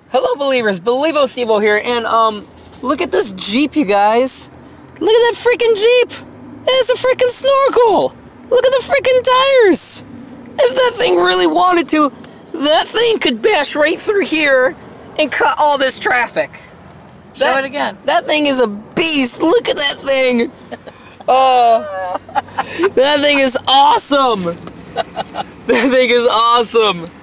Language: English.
Hello, believers. Believo Stevo here, and look at this Jeep, you guys. Look at that freaking Jeep. It's a freaking snorkel. Look at the freaking tires. If that thing really wanted to, that thing could bash right through here and cut all this traffic. Show it again. That thing is a beast. Look at that thing. That thing is awesome. That thing is awesome.